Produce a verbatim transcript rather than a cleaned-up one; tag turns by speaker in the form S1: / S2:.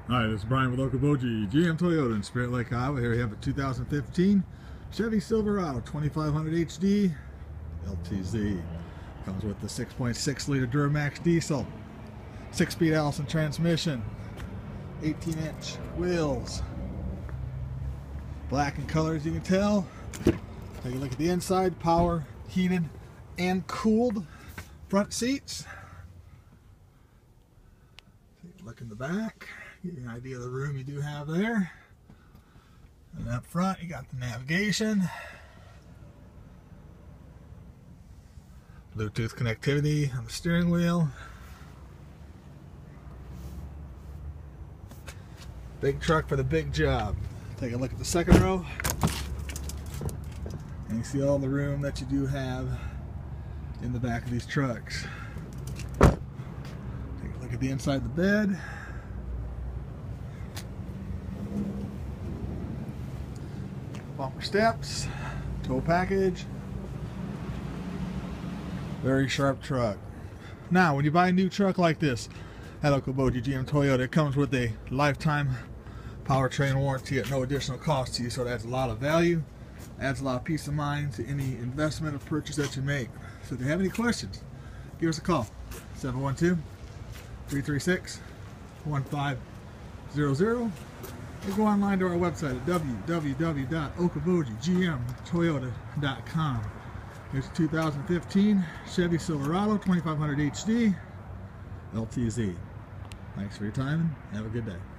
S1: Hi, this is Brian with Okoboji G M Toyota in Spirit Lake, Iowa. Here we have a two thousand fifteen Chevy Silverado twenty-five hundred H D L T Z. Comes with the six point six liter Duramax diesel, six speed Allison transmission, eighteen inch wheels, black in color as you can tell. Take a look at the inside, power, heated and cooled front seats. Take a look in the back. Get you an idea of the room you do have there. And up front you got the navigation, Bluetooth connectivity on the steering wheel, big truck for the big job. Take a look at the second row and you see all the room that you do have in the back of these trucks. Take a look at the inside of the bed. Bumper steps, tow package, very sharp truck. Now, when you buy a new truck like this at Okoboji G M Toyota, it comes with a lifetime powertrain warranty at no additional cost to you, so it adds a lot of value, adds a lot of peace of mind to any investment or purchase that you make. So if you have any questions, give us a call, seven one two, three three six, one five zero zero. Or go online to our website at w w w dot okoboji g m toyota dot com. Here's a two thousand fifteen Chevy Silverado twenty-five hundred H D L T Z. Thanks for your time and have a good day.